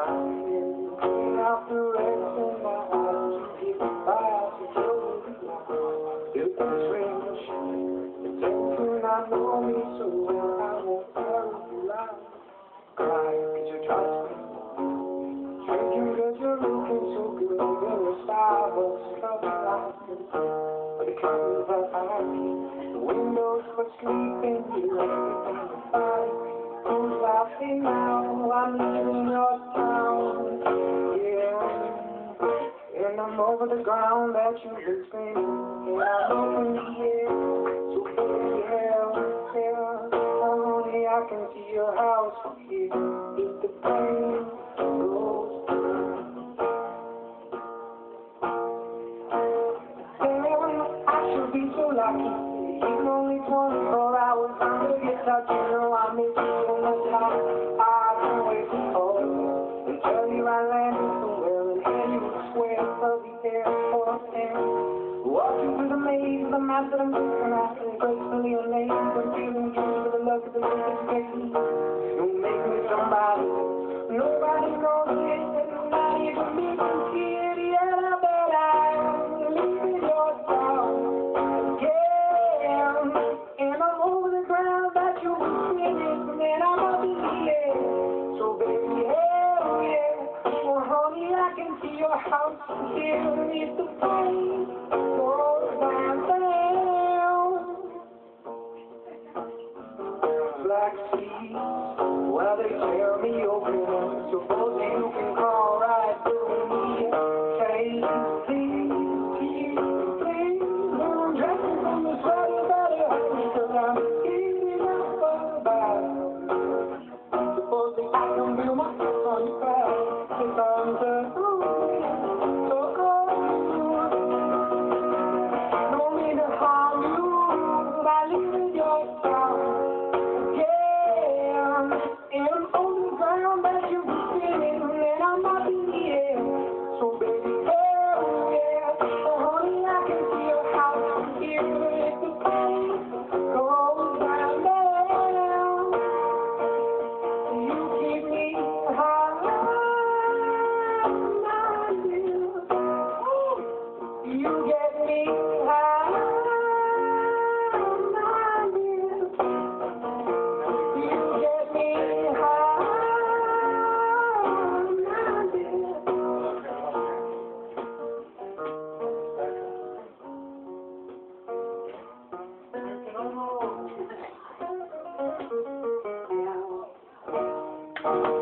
Out the rest in my eyes, you get by to show me you can switch. Pretend to not know me so well, I won't tell you lies. Cry, cause you trust me. Drinking cause you're looking so good. You're a Starbucks coffee lasting. But the company that I keep, the windows for sleeping, you everything to fight. Who's laughing now? I'm leaving your town. Yeah, and I'm over the ground that you've been spinning. And I'm over the air, so baby, yeah. Only I can see your house from here. If the pain goes through. Damn, I should be so lucky. Even only 24 hours on the guitar, you know I miss you so much. I can't wait to call you and tell you I landed somewhere and hand you a square of the airport and walk you through the maze of the map that I'm looking at and gracefully your name. I'm feeling guilty for the luck of the look that you gave me. You'll make me somebody nobody knows it, and not even me can see it yet. I bet I'm leaving your town again, and I'm over the ground that you were spinning, and I'm up in the air. So baby, hell yeah, well honey, I can see your house from here. If the pain goes down, black seas, well they tear me open, suppose you can crawl right through me. Say, please, when I'm dressing from the sweat, you better hurt me, cause I'm eating up for the bad. Suppose that I can feel my foot on your back, if I'm the so don't mean to harm you, but I live in your town. And I'm on the ground that you were spinning, and I'm up in the air. So baby, hell yeah, oh honey, I can see your house from here. If the pain goes down there, you keep me high, my dear. You get me high, my dear. You get me high, my dear. Oh.